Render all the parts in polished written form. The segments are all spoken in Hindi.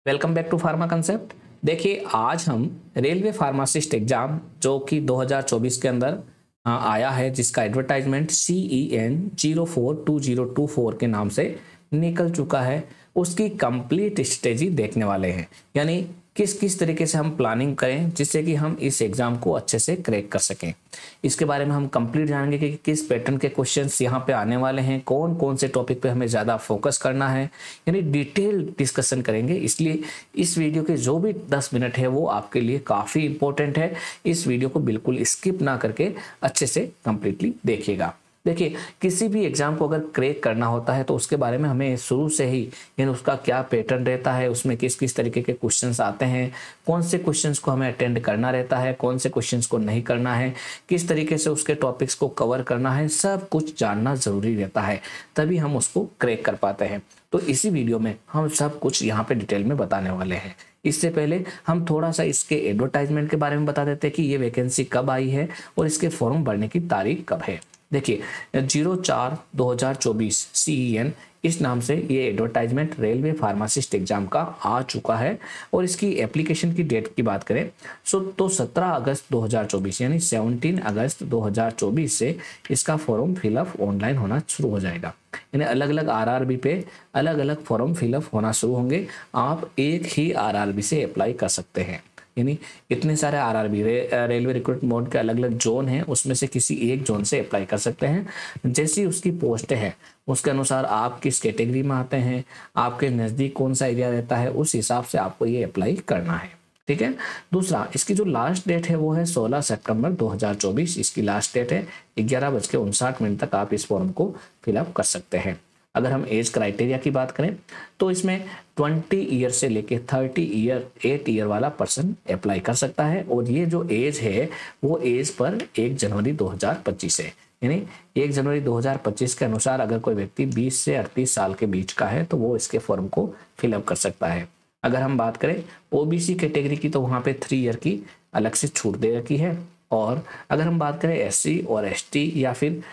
Welcome back to Pharma Concept. देखिए, आज हम रेलवे फार्मासिस्ट एग्जाम जो कि 2024 के अंदर आया है, जिसका एडवर्टाइजमेंट CEN042024 के नाम से निकल चुका है, उसकी कंप्लीट स्ट्रेटजी देखने वाले हैं। यानी किस किस तरीके से हम प्लानिंग करें जिससे कि हम इस एग्जाम को अच्छे से क्रैक कर सकें। इसके बारे में हम कंप्लीट जानेंगे कि किस पैटर्न के क्वेश्चंस यहाँ पे आने वाले हैं, कौन कौन से टॉपिक पे हमें ज़्यादा फोकस करना है, यानी डिटेल डिस्कशन करेंगे। इसलिए इस वीडियो के जो भी 10 मिनट है वो आपके लिए काफ़ी इंपॉर्टेंट है। इस वीडियो को बिल्कुल स्किप ना करके अच्छे से कंप्लीटली देखिएगा। देखिए, किसी भी एग्जाम को अगर क्रैक करना होता है तो उसके बारे में हमें शुरू से ही, यानी उसका क्या पैटर्न रहता है, उसमें किस किस तरीके के क्वेश्चंस आते हैं, कौन से क्वेश्चंस को हमें अटेंड करना रहता है, कौन से क्वेश्चंस को नहीं करना है, किस तरीके से उसके टॉपिक्स को कवर करना है, सब कुछ जानना ज़रूरी रहता है। तभी हम उसको क्रैक कर पाते हैं। तो इसी वीडियो में हम सब कुछ यहाँ पे डिटेल में बताने वाले हैं। इससे पहले हम थोड़ा सा इसके एडवर्टाइजमेंट के बारे में बता देते हैं कि ये वैकेंसी कब आई है और इसके फॉर्म भरने की तारीख कब है। देखिए, 04/2024 CEN इस नाम से ये एडवर्टाइजमेंट रेलवे फार्मासिस्ट एग्जाम का आ चुका है। और इसकी एप्लीकेशन की डेट की बात करें तो 17 अगस्त 2024 यानी 17 अगस्त 2024 से इसका फॉर्म फिलअप ऑनलाइन होना शुरू हो जाएगा। यानी अलग अलग RRB पे अलग अलग फॉर्म फिलअप होना शुरू होंगे। आप एक ही RRB से अप्लाई कर सकते हैं। यानी इतने सारे RRB रेलवे रिक्रूट बोर्ड के अलग अलग जोन हैं, उसमें से किसी एक जोन से अप्लाई कर सकते हैं। जैसी उसकी पोस्ट है उसके अनुसार आप किस कैटेगरी में आते हैं, आपके नज़दीक कौन सा एरिया रहता है, उस हिसाब से आपको ये अप्लाई करना है। ठीक है। दूसरा, इसकी जो लास्ट डेट है वो है 16 सितंबर 2024। इसकी लास्ट डेट है। 11:59 तक आप इस फॉर्म को फिलअप कर सकते हैं। अगर हम एज क्राइटेरिया की बात करें तो इसमें 20 ईयर से लेके 30 ईयर 8 ईयर वाला पर्सन अप्लाई कर सकता है। और ये जो एज है वो एज पर 1 जनवरी 2025 है। यानी 1 जनवरी 2025 के अनुसार अगर कोई व्यक्ति 20 से 38 साल के बीच का है तो वो इसके फॉर्म को फिलअप कर सकता है। अगर हम बात करें OBC कैटेगरी की तो वहाँ पे 3 ईयर की अलग से छूट दे रखी है। और अगर हम बात करें SC और ST या फिर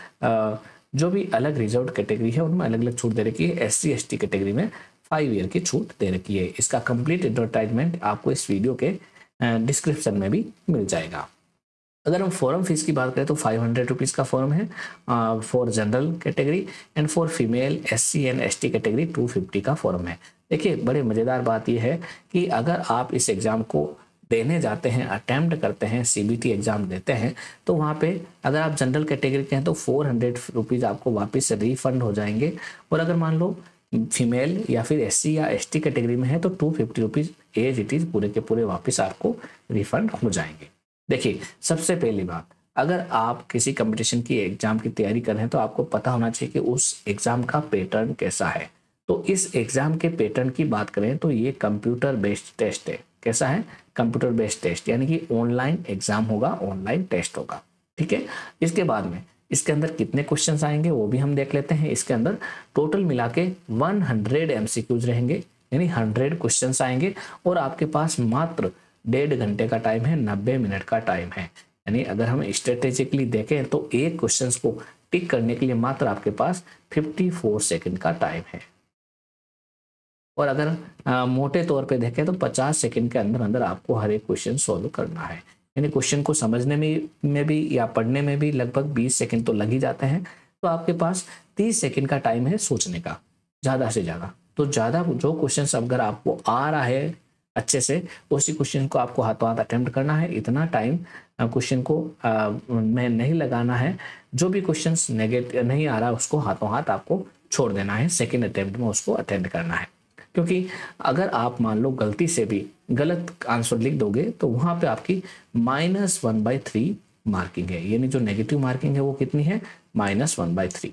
जो भी अलग रिजर्व कैटेगरी है उनमें अलग अलग छूट दे रखी है। SC ST कैटेगरी में 5 ईयर की छूट दे रखी है। इसका कंप्लीट एडवर्टाइजमेंट आपको इस वीडियो के डिस्क्रिप्शन में भी मिल जाएगा। अगर हम फॉर्म फीस की बात करें तो 500 रुपीज़ का फॉर्म है for general category and for female SC and ST category 250 का फॉर्म है। देखिए, बड़े मज़ेदार बात यह है कि अगर आप इस एग्ज़ाम को देने जाते हैं, अटैम्प्ट करते हैं, CBT एग्ज़ाम देते हैं, तो वहाँ पे अगर आप जनरल कैटेगरी के हैं तो 400 रुपीज़ आपको वापस रिफंड हो जाएंगे। और अगर मान लो फीमेल या फिर SC या ST कैटेगरी में है तो 250 रुपीज़ एज इट इज़ पूरे के पूरे वापस आपको रिफंड हो जाएंगे। देखिए, सबसे पहली बात, अगर आप किसी कंपटीशन की एग्ज़ाम की तैयारी कर रहे हैं तो आपको पता होना चाहिए कि उस एग्ज़ाम का पैटर्न कैसा है। तो इस एग्ज़ाम के पैटर्न की बात करें तो ये कंप्यूटर बेस्ड टेस्ट है। कैसा है? कंप्यूटर बेस्ड टेस्ट, यानी कि ऑनलाइन एग्ज़ाम होगा, ऑनलाइन टेस्ट होगा। ठीक है। इसके बाद में इसके अंदर कितने क्वेश्चंस आएंगे वो भी हम देख लेते हैं। इसके अंदर टोटल मिला के 100 MCQs रहेंगे, यानी 100 क्वेश्चंस आएंगे। और आपके पास मात्र 1.5 घंटे का टाइम है, 90 मिनट का टाइम है। यानी अगर हम स्ट्रेटेजिकली देखें तो एक क्वेश्चंस को टिक करने के लिए मात्र आपके पास 54 सेकंड का टाइम है। और अगर मोटे तौर पे देखें तो 50 सेकंड के अंदर अंदर आपको हर एक क्वेश्चन सॉल्व करना है। यानी क्वेश्चन को समझने में भी या पढ़ने में भी लगभग 20 सेकंड तो लग ही जाते हैं। तो आपके पास 30 सेकंड का टाइम है सोचने का, ज़्यादा से ज़्यादा। तो ज़्यादा जो क्वेश्चन अगर आपको आ रहा है अच्छे से, उसी क्वेश्चन को आपको हाथों हाथ अटेम्प्ट करना है। इतना टाइम क्वेश्चन को में नहीं लगाना है। जो भी क्वेश्चन नेगेटिव नहीं आ रहा उसको हाथों हाथ आपको छोड़ देना है, सेकेंड अटेम्प्ट में उसको अटेम्प्ट करना है। क्योंकि अगर आप मान लो गलती से भी गलत आंसर लिख दोगे तो वहां पे आपकी -1/3 मार्किंग है। यानी जो नेगेटिव मार्किंग है वो कितनी है? -1/3।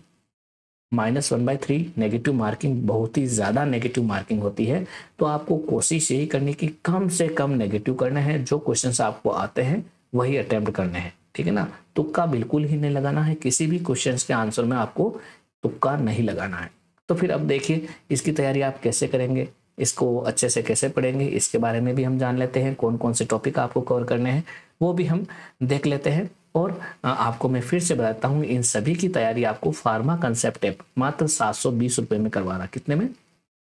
-1/3 नेगेटिव मार्किंग बहुत ही ज़्यादा नेगेटिव मार्किंग होती है। तो आपको कोशिश यही करनी कि कम से कम नेगेटिव करना है। जो क्वेश्चंस आपको आते हैं वही अटेम्प्ट करने हैं। ठीक है ना? तुक्का बिल्कुल ही नहीं लगाना है। किसी भी क्वेश्चंस के आंसर में आपको तुक्का नहीं लगाना है। तो फिर अब देखिए, इसकी तैयारी आप कैसे करेंगे, इसको अच्छे से कैसे पढ़ेंगे, इसके बारे में भी हम जान लेते हैं। कौन कौन से टॉपिक आपको कवर करने हैं वो भी हम देख लेते हैं। और आपको मैं फिर से बताता हूँ, इन सभी की तैयारी आपको फार्मा कंसेप्ट ऐप मात्र 720 रुपये में करवा रहा। कितने में?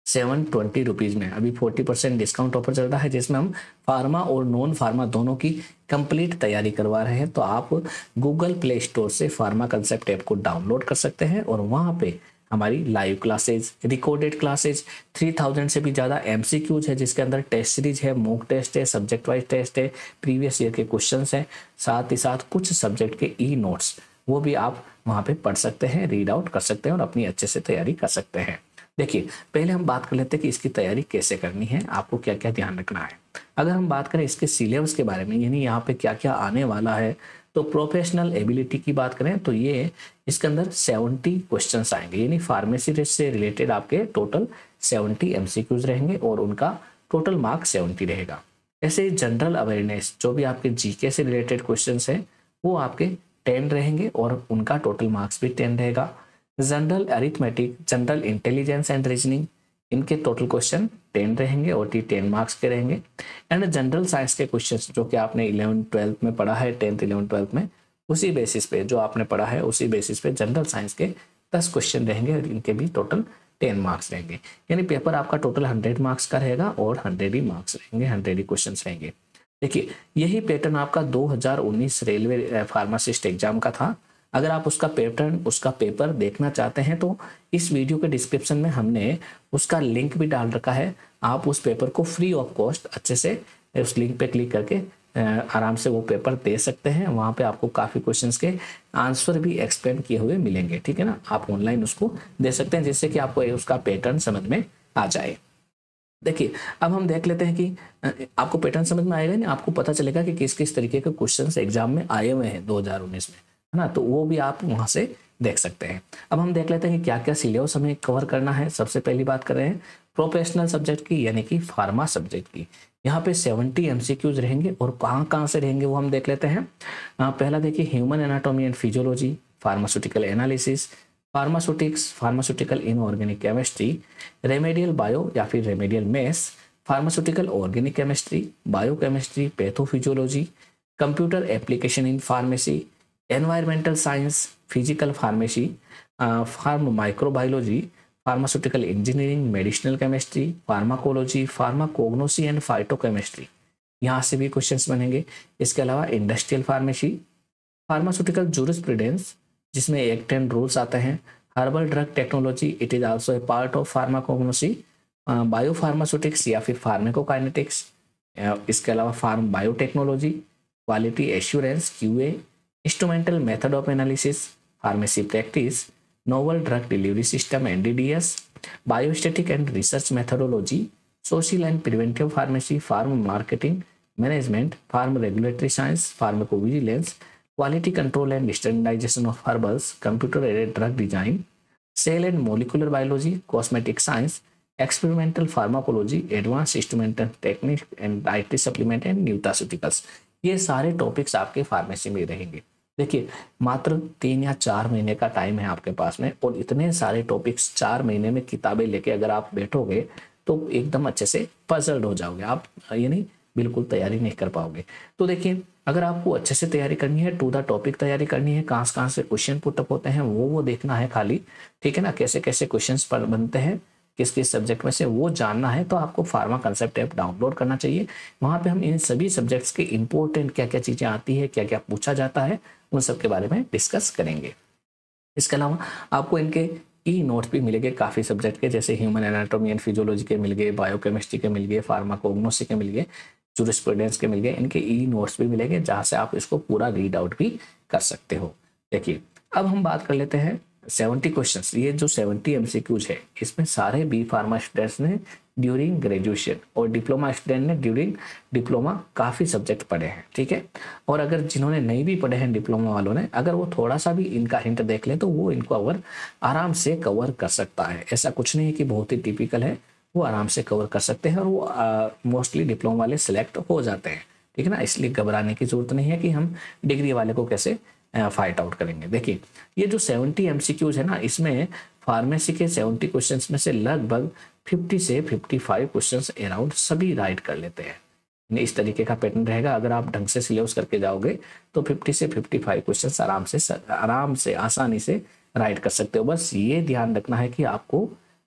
720 रुपीज़ में अभी 40% डिस्काउंट ऑफर चल रहा है, जिसमें हम फार्मा और नॉन फार्मा दोनों की कंप्लीट तैयारी करवा रहे हैं। तो आप गूगल प्ले स्टोर से फार्मा कंसेप्ट ऐप को डाउनलोड कर सकते हैं और वहाँ पे हमारी लाइव क्लासेज, रिकॉर्डेड क्लासेज, 3000 से भी ज़्यादा MCQs है, जिसके अंदर टेस्ट सीरीज है, मॉक टेस्ट है, सब्जेक्ट वाइज टेस्ट है, प्रीवियस ईयर के क्वेश्चंस हैं, साथ ही साथ कुछ सब्जेक्ट के नोट्स वो भी आप वहाँ पे पढ़ सकते हैं, रीड आउट कर सकते हैं और अपनी अच्छे से तैयारी कर सकते हैं। देखिए, पहले हम बात कर लेते हैं कि इसकी तैयारी कैसे करनी है, आपको क्या क्या ध्यान रखना है। अगर हम बात करें इसके सिलेबस के बारे में, यानी यहाँ पे क्या क्या आने वाला है, तो प्रोफेशनल एबिलिटी की बात करें तो ये इसके अंदर 70 क्वेश्चंस आएंगे, यानी फार्मेसी से रिलेटेड आपके टोटल 70 MCQs रहेंगे और उनका टोटल मार्क 70 रहेगा। ऐसे जनरल अवेयरनेस, जो भी आपके GK से रिलेटेड क्वेश्चंस हैं वो आपके 10 रहेंगे और उनका टोटल मार्क्स भी 10 रहेगा। General arithmetic, general intelligence and reasoning, इनके टोटल क्वेश्चन 10 रहेंगे और ये 10 मार्क्स के रहेंगे। एंड जनरल साइंस के क्वेश्चन जो कि आपने 11th-12th में पढ़ा है, 10th 11th 12th में, उसी बेसिस पे जो आपने पढ़ा है उसी बेसिस पे जनरल साइंस के 10 क्वेश्चन रहेंगे और इनके भी टोटल 10 मार्क्स रहेंगे। यानी पेपर आपका टोटल 100 मार्क्स का रहेगा और 100 ही मार्क्स रहेंगे, 100 ही क्वेश्चन रहेंगे। देखिए, यही पैटर्न आपका 2019 रेलवे फार्मासिस्ट एग्जाम का था। अगर आप उसका पैटर्न, उसका पेपर देखना चाहते हैं तो इस वीडियो के डिस्क्रिप्शन में हमने उसका लिंक भी डाल रखा है। आप उस पेपर को फ्री ऑफ कॉस्ट अच्छे से उस लिंक पे क्लिक करके आराम से वो पेपर दे सकते हैं। वहाँ पे आपको काफ़ी क्वेश्चंस के आंसर भी एक्सप्लेन किए हुए मिलेंगे, ठीक है ना। आप ऑनलाइन उसको दे सकते हैं जिससे कि आपको उसका पैटर्न समझ में आ जाए। देखिए, अब हम देख लेते हैं कि आपको पैटर्न समझ में आएगा ना, आपको पता चलेगा कि किस किस तरीके के क्वेश्चंस एग्जाम में आए हुए हैं 2019 में, है ना। तो वो भी आप वहाँ से देख सकते हैं। अब हम देख लेते हैं कि क्या क्या सिलेबस हमें कवर करना है। सबसे पहली बात कर रहे हैं प्रोफेशनल सब्जेक्ट की, यानी कि फार्मा सब्जेक्ट की। यहाँ पे 70 MCQs रहेंगे और कहाँ कहाँ से रहेंगे वो हम देख लेते हैं। पहला देखिए, human anatomy and physiology, pharmaceutical analysis, pharmaceutics, pharmaceutical inorganic chemistry, remedial bio या फिर remedial maths, pharmaceutical organic chemistry, biochemistry, pathophysiology, computer application in pharmacy, environmental science, physical pharmacy, pharm microbiology, pharmaceutical engineering, medicinal chemistry, pharmacology, pharmacognosy and phytochemistry, यहाँ से भी क्वेश्चंस बनेंगे। इसके अलावा इंडस्ट्रियल फार्मेसी, फार्मास्यूटिकल जूरिस्प्रूडेंस जिसमें एक्ट एंड रूल्स आते हैं, herbal drug technology, it is also a part of pharmacognosy, biopharmaceutics या फिर फार्माकोकाइनेटिक्स, इसके अलावा pharm biotechnology, quality assurance QA, instrumental method of analysis, pharmacy practice, novel drug delivery system NDDS, biostatic and research methodology, social and preventive pharmacy, pharm marketing management, pharm regulatory science, pharmacovigilance, quality control and standardization of herbals, computer aided drug design, cell and molecular biology, cosmetic science, experimental pharmacology, advance instrumental technique and dietary supplement and nutraceuticals, ये सारे टॉपिक्स आपके फार्मेसी में रहेंगे। देखिए, मात्र 3 या 4 महीने का टाइम है आपके पास में और इतने सारे टॉपिक्स 4 महीने में किताबें लेके अगर आप बैठोगे तो एकदम अच्छे से पजल्ड हो जाओगे आप, यानी बिल्कुल तैयारी नहीं कर पाओगे। तो देखिए, अगर आपको अच्छे से तैयारी करनी है, टू द टॉपिक तैयारी करनी है, कहाँ से क्वेश्चन पुटअप होते हैं वो देखना है खाली, ठीक है ना। कैसे कैसे क्वेश्चन बनते हैं किस किस सब्जेक्ट में से वो जानना है तो आपको फार्मा कंसेप्ट ऐप डाउनलोड करना चाहिए। वहाँ पे हम इन सभी सब्जेक्ट्स के इंपॉर्टेंट क्या क्या चीज़ें आती है, क्या क्या पूछा जाता है, उन सब के बारे में डिस्कस करेंगे। इसके अलावा आपको इनके नोट्स भी मिलेंगे काफ़ी सब्जेक्ट के, जैसे ह्यूमन एनाटॉमी एंड फिजियोलॉजी के मिल गए, बायोकेमिस्ट्री के मिल गए, फार्माकोग्नोसी के मिल गए, जूरिस्प्रूडेंस के मिल गए। इनके नोट्स भी मिलेंगे जहाँ से आप इसको पूरा रीड आउट भी कर सकते हो। देखिए, अब हम बात कर लेते हैं 70 क्वेश्चंस। ये जो 70 MCQs है इसमें सारे बी फार्मा स्टूडेंट्स ने ड्यूरिंग ग्रेजुएशन और डिप्लोमा स्टूडेंट ने ड्यूरिंग डिप्लोमा काफ़ी सब्जेक्ट पढ़े हैं, ठीक है। और अगर जिन्होंने नहीं भी पढ़े हैं डिप्लोमा वालों ने, अगर वो थोड़ा सा भी इनका हिंट देख लें तो वो इनको आराम से कवर कर सकता है। ऐसा कुछ नहीं है कि बहुत ही टिपिकल है, वो आराम से कवर कर सकते हैं और वो मोस्टली डिप्लोमा वाले सिलेक्ट हो जाते हैं, ठीक है ना। इसलिए घबराने की जरूरत नहीं है कि हम डिग्री वाले को कैसे फाइट आउट करेंगे। देखिए, ये जो 70 MCQs है ना, इसमें फार्मेसी के 70 क्वेश्चंस में से लगभग 50 से 55 क्वेश्चंस अराउंड सभी राइट कर लेते हैं। इस तरीके का पैटर्न रहेगा। अगर आप ढंग से सिलेबस करके जाओगे तो 50 से 55 क्वेश्चंस आराम से आसानी से राइट कर सकते हो। बस ये ध्यान रखना है कि आपको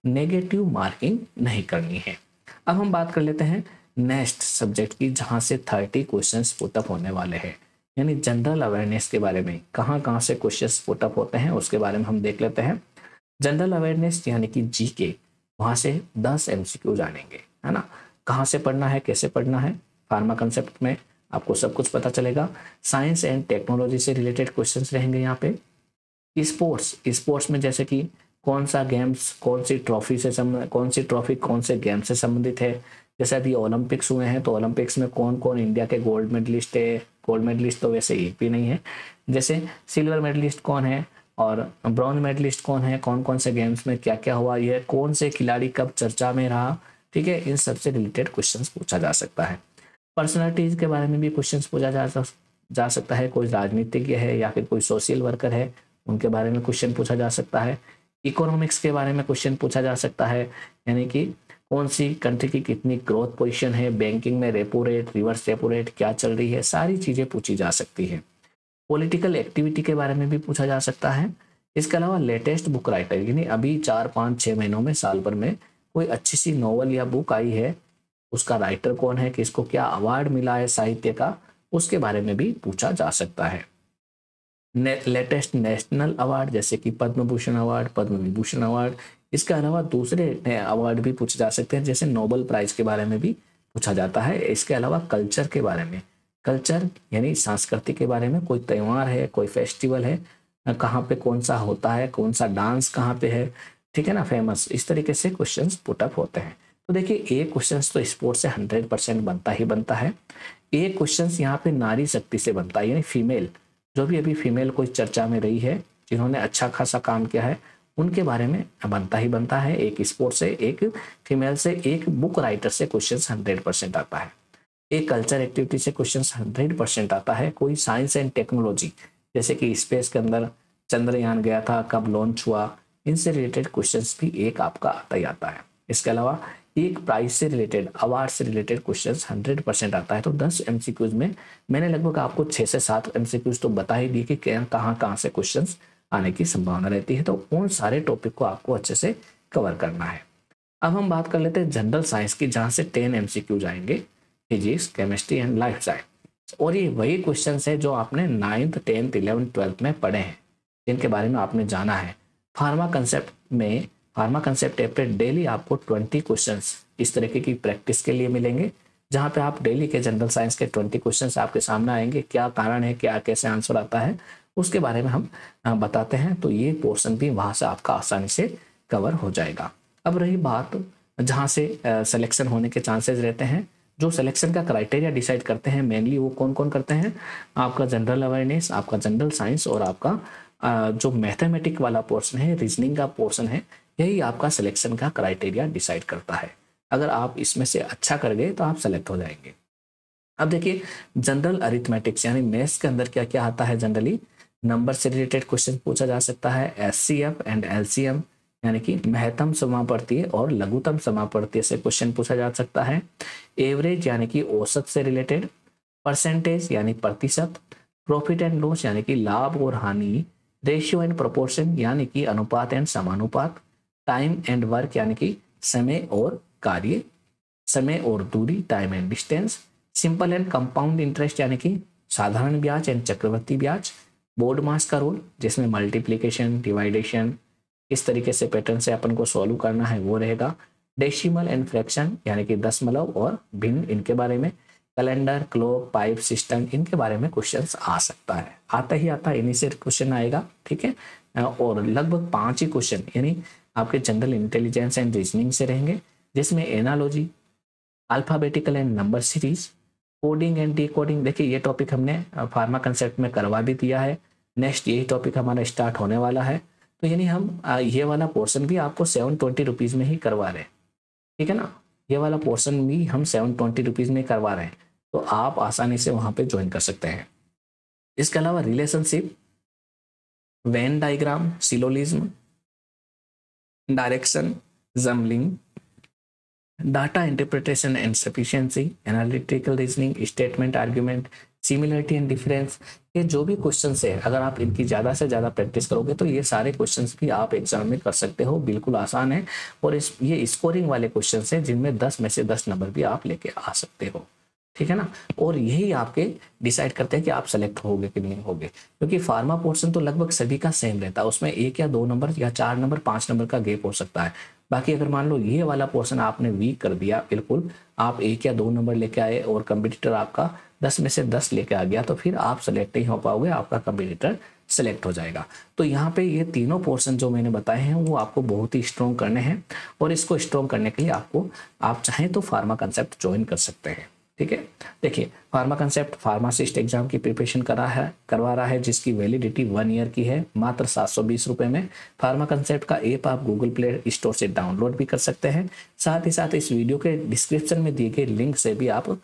नेगेटिव मार्किंग नहीं करनी है। अब हम बात कर लेते हैं नेक्स्ट सब्जेक्ट की, जहां से 30 क्वेश्चंस पुटअप होने वाले हैं, यानी जनरल अवेयरनेस के बारे में कहाँ कहाँ से क्वेश्चंस पुटअप होते हैं उसके बारे में हम देख लेते हैं। जनरल अवेयरनेस यानी कि जीके, वहां से 10 एमसीक्यू जानेंगे, है ना। कहाँ से पढ़ना है, कैसे पढ़ना है, फार्मा कंसेप्ट में आपको सब कुछ पता चलेगा। साइंस एंड टेक्नोलॉजी से रिलेटेड क्वेश्चंस रहेंगे यहाँ पे। स्पोर्ट्स में जैसे कि कौन सा गेम्स कौन सी ट्रॉफी से संबंधित, कौन सी ट्रॉफी कौन से गेम से संबंधित है। जैसे अभी ओलंपिक्स हुए हैं तो ओलंपिक्स में कौन कौन इंडिया के गोल्ड मेडलिस्ट है। गोल्ड मेडलिस्ट तो वैसे एक भी नहीं है। जैसे सिल्वर मेडलिस्ट कौन है और ब्रॉन्ज मेडलिस्ट कौन है, कौन कौन से गेम्स में क्या क्या हुआ, ये कौन से खिलाड़ी कब चर्चा में रहा, ठीक है। इन सबसे रिलेटेड क्वेश्चंस पूछा जा सकता है। पर्सनालिटीज के बारे में भी क्वेश्चंस पूछा जा सकता है। कोई राजनीतिज्ञ है या फिर कोई सोशल वर्कर है, उनके बारे में क्वेश्चन पूछा जा सकता है। इकोनॉमिक्स के बारे में क्वेश्चन पूछा जा सकता है, यानी कि कौन सी कंट्री की कितनी ग्रोथ पोजीशन है, बैंकिंग में repo rate reverse repo rate क्या चल रही है, सारी चीज़ें पूछी जा सकती है। पॉलिटिकल एक्टिविटी के बारे में भी पूछा जा सकता है। इसके अलावा लेटेस्ट बुक राइटर, यानी अभी 4-5-6 महीनों में, साल भर में कोई अच्छी सी नॉवल या बुक आई है, उसका राइटर कौन है, किसको क्या अवार्ड मिला है साहित्य का, उसके बारे में भी पूछा जा सकता है। लेटेस्ट नेशनल अवार्ड जैसे कि पद्म भूषण अवार्ड, पद्म विभूषण अवार्ड, इसके अलावा दूसरे अवार्ड भी पूछे जा सकते हैं, जैसे नोबेल प्राइज के बारे में भी पूछा जाता है। इसके अलावा कल्चर के बारे में, कल्चर यानी संस्कृति के बारे में, कोई त्यौहार है, कोई फेस्टिवल है, कहाँ पे कौन सा होता है, कौन सा डांस कहाँ पे है, ठीक है ना, फेमस, इस तरीके से क्वेश्चंस पुटअप होते हैं। तो देखिए एक क्वेश्चन तो स्पोर्ट्स से 100% बनता ही बनता है। एक क्वेश्चन यहाँ पे नारी शक्ति से बनता है, यानी फीमेल, जो भी अभी फीमेल कोई चर्चा में रही है, जिन्होंने अच्छा खासा काम किया है, उनके बारे में बनता ही बनता है। एक स्पोर्ट्स से, एक फीमेल से, एक बुक राइटर से क्वेश्चन 100% आता है। एक कल्चर एक्टिविटी से क्वेश्चन 100% आता है। कोई साइंस एंड टेक्नोलॉजी, जैसे कि स्पेस के अंदर चंद्रयान गया था, कब लॉन्च हुआ, इनसे रिलेटेड क्वेश्चंस भी एक आपका आता ही आता है। इसके अलावा एक प्राइज से रिलेटेड, अवार्ड से रिलेटेड क्वेश्चंस 100% आता है। तो 10 एमसीक्यूज में मैंने लगभग आपको 6 से 7 एमसीक्यूज तो बता ही दिए कि कहाँ कहाँ से क्वेश्चंस आने की संभावना रहती है। तो उन सारे टॉपिक को आपको अच्छे से कवर करना है। अब हम बात कर लेते हैं जनरल साइंस की, जहाँ से 10 एमसीक्यूज आएंगे, physics, chemistry and life science. और ये वही क्वेश्चन है जो आपने 9th 10th 11th 12th में पढ़े हैं, जिनके बारे में आपने जाना है। फार्मा कंसेप्ट ऐप पे डेली आपको 20 क्वेश्चंस इस तरीके की प्रैक्टिस के लिए मिलेंगे, जहाँ पे आप डेली के जनरल साइंस के 20 क्वेश्चंस आपके सामने आएंगे। क्या कारण है, क्या कैसे आंसर आता है, उसके बारे में हम बताते हैं। तो ये पोर्शन भी वहाँ से आपका आसानी से कवर हो जाएगा। अब रही बात जहाँ से सिलेक्शन होने के चांसेस रहते हैं, जो सिलेक्शन का क्राइटेरिया डिसाइड करते हैं मेनली वो कौन कौन करते हैं, आपका जनरल अवेयरनेस, आपका जनरल साइंस और आपका जो मैथमेटिक वाला पोर्शन है, रीजनिंग का पोर्शन है, यही आपका सिलेक्शन का क्राइटेरिया डिसाइड करता है। अगर आप इसमें से अच्छा कर गए तो आप सेलेक्ट हो जाएंगे। अब देखिए जनरल अरिथमेटिक्स यानी मैथ्स के अंदर क्या क्या आता है। जनरली नंबर से रिलेटेड क्वेश्चन पूछा जा सकता है। एचसीएफ एंड एलसीएम यानी कि महत्तम समापवर्तीय और लघुत्तम समापवर्तीय से क्वेश्चन पूछा जा सकता है। एवरेज यानी कि औसत से रिलेटेड, परसेंटेज यानी प्रतिशत, प्रॉफिट एंड लॉस यानी कि लाभ और हानि, रेशियो एंड प्रोपोर्शन यानी कि अनुपात एंड समानुपात, टाइम एंड वर्क यानी कि समय और कार्य, समय और दूरी, time and distance, simple and compound interest यानी कि साधारण ब्याज एंड चक्रवर्ती ब्याज, बोर्ड मास का रूल जिसमें मल्टीप्लिकेशन, डिवाइडेशन, इस तरीके से पैटर्न से अपन को सॉल्व करना है वो रहेगा। डेसिमल एंड फ्रैक्शन यानी कि दशमलव और भिन्न, इनके बारे में, कैलेंडर, क्लॉक, पाइप सिस्टम, इनके बारे में क्वेश्चंस आ सकता है, आता ही आता इन्हीं से क्वेश्चन आएगा, ठीक है। और लगभग 5 ही क्वेश्चन यानी आपके जनरल इंटेलिजेंस एंड रीजनिंग से रहेंगे, जिसमें analogy, alphabetical and number series, coding and decoding. देखिए ये टॉपिक हमने फार्मा कंसेप्ट में करवा भी दिया है। नेक्स्ट यही टॉपिक हमारा स्टार्ट होने वाला है। तो यानी हम ये वाला पोर्शन भी आपको 720 रुपीज़ में ही करवा रहे हैं, ठीक है ना। ये वाला पोर्शन भी हम 720 रुपीज़ में करवा रहे हैं, तो आप आसानी से वहाँ पे ज्वाइन कर सकते हैं। इसके अलावा relationship, Venn diagram, syllogism, direction, jumbling, data interpretation and sufficiency, analytical reasoning, statement argument, similarity and difference, ये जो भी क्वेश्चंस है, अगर आप इनकी ज़्यादा से ज़्यादा प्रैक्टिस करोगे तो ये सारे क्वेश्चंस भी आप एग्जाम में कर सकते हो, बिल्कुल आसान है। और ये स्कोरिंग वाले क्वेश्चंस हैं जिनमें 10 में से 10 नंबर भी आप लेके आ सकते हो, ठीक है ना। और यही आपके डिसाइड करते हैं कि आप सेलेक्ट होगे कि नहीं होगे, क्योंकि फार्मा पोर्शन तो लगभग सभी का सेम रहता है, उसमें 1 या 2 नंबर या 4 नंबर 5 नंबर का गैप हो सकता है। बाकी अगर मान लो ये वाला पोर्शन आपने वीक कर दिया, बिल्कुल आप 1 या 2 नंबर लेके आए और कंपटीटर आपका 10 में से 10 लेके आ गया, तो फिर आप सेलेक्ट नहीं हो पाओगे, आपका कंपटीटर सेलेक्ट हो जाएगा। तो यहाँ पे ये तीनों पोर्शन जो मैंने बताए हैं वो आपको बहुत ही स्ट्रॉन्ग करने हैं, और इसको स्ट्रॉन्ग करने के लिए आप चाहें तो फार्मा कंसेप्ट ज्वाइन कर सकते हैं, ठीक है। देखिए, फार्मा कंसेप्ट फार्मासिस्ट एग्जाम की प्रिपरेशन करवा रहा है, जिसकी वैलिडिटी 1 ईयर की है, मात्र 720 रुपये में। फार्मा कंसेप्ट का ऐप आप गूगल प्ले स्टोर से डाउनलोड भी कर सकते हैं। साथ ही साथ इस वीडियो के डिस्क्रिप्शन में दिए गए लिंक से भी आप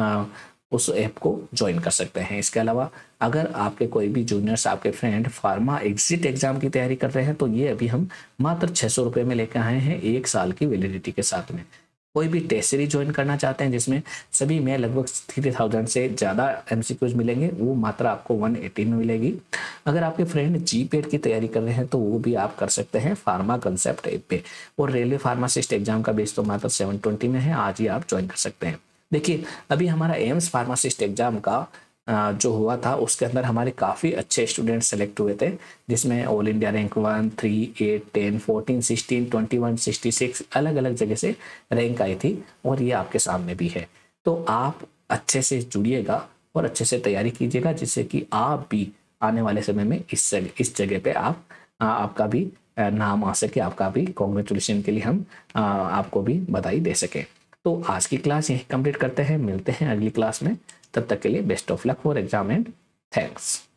उस ऐप को ज्वाइन कर सकते हैं। इसके अलावा अगर आपके कोई भी जूनियर्स, आपके फ्रेंड फार्मा एग्जिट एग्जाम की तैयारी कर रहे हैं, तो ये अभी हम मात्र 600 रुपये में लेकर आए हैं, 1 साल की वैलिडिटी के साथ में। कोई भी टेस्ट सीरीज ज्वाइन करना चाहते हैं जिसमें सभी में लगभग 3000 से ज़्यादा MCQs मिलेंगे, वो मात्र आपको 180 में मिलेगी। अगर आपके फ्रेंड GPAT की तैयारी कर रहे हैं तो वो भी आप कर सकते हैं फार्मा कंसेप्ट ऐप पे। और रेलवे फार्मासिस्ट एग्जाम का बेस तो मात्र 720 में है, आज ही आप ज्वाइन कर सकते हैं। देखिए, अभी हमारा एम्स फार्मासिस्ट एग्जाम का जो हुआ था उसके अंदर हमारे काफ़ी अच्छे स्टूडेंट सेलेक्ट हुए थे, जिसमें ऑल इंडिया रैंक 1, 3, 8, 10, 14, 16, 21, 66 अलग अलग जगह से रैंक आई थी, और ये आपके सामने भी है। तो आप अच्छे से जुड़िएगा और अच्छे से तैयारी कीजिएगा, जिससे कि आप भी आने वाले समय में इस जगह पे आपका भी नाम आ सके, आपका भी कॉन्ग्रेचुलेशन के लिए हम आपको भी बधाई दे सकें। तो आज की क्लास यहीं कंप्लीट करते हैं, मिलते हैं अगली क्लास में। तब तक के लिए best of luck for exam and thanks.